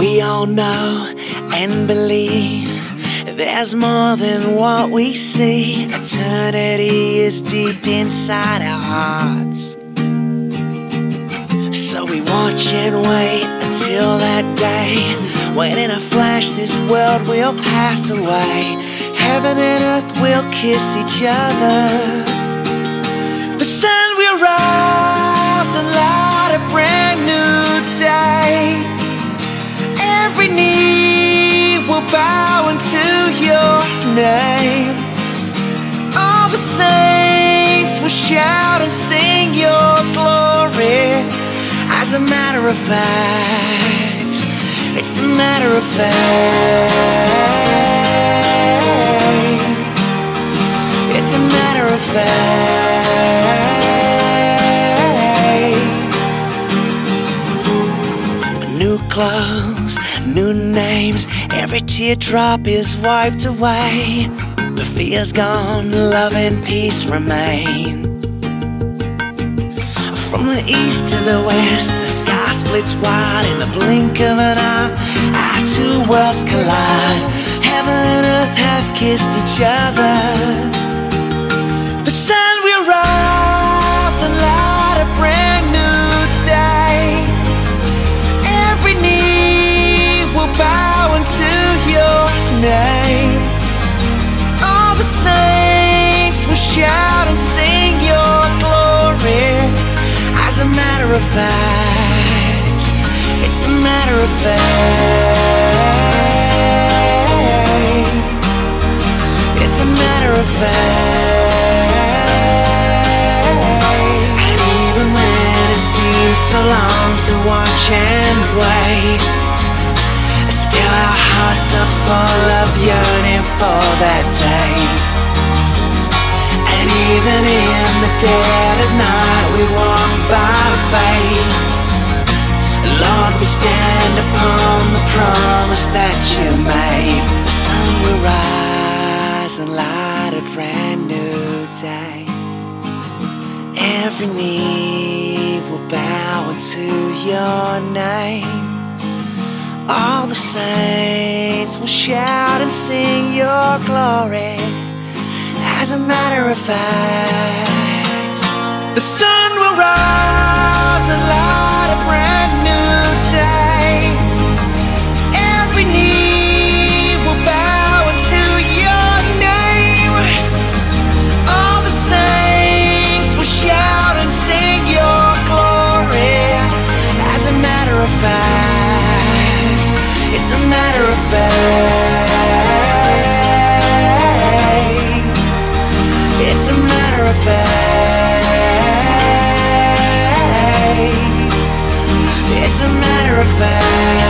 We all know and believe there's more than what we see. Eternity is deep inside our hearts. So we watch and wait until that day when in a flash this world will pass away. Heaven and earth will kiss each other. The sun will rise and light a brand new day. Every knee will bow into your name. All the saints will shout and sing your glory. As a matter of fact, it's a matter of fact. It's a matter of fact. New clothes, new names, every teardrop is wiped away. The fear's gone, love and peace remain. From the east to the west, the sky splits wide. In the blink of an eye, our two worlds collide. Heaven and earth have kissed each other. The sun will rise and light a brand new day. Every knee will bow into your name. All the saints will shout and sing your glory. As a matter of fact, it's a matter of fact. It's a matter of fact. And even when it seems so long to watch and wait, still our hearts are full of yearning for that day. And even in the dead of night we walk by faith. Lord, we stand upon the promise that you made. The sun will rise and light a brand new day. Every knee will bow into your name. All the saints will shout and sing your glory. As a matter of fact, the sun will rise and light a brand new day. Every knee will bow into your name. All the saints will shout and sing your glory. As a matter of fact, it's a matter of fact. It's a matter of fact. It's a matter of fact.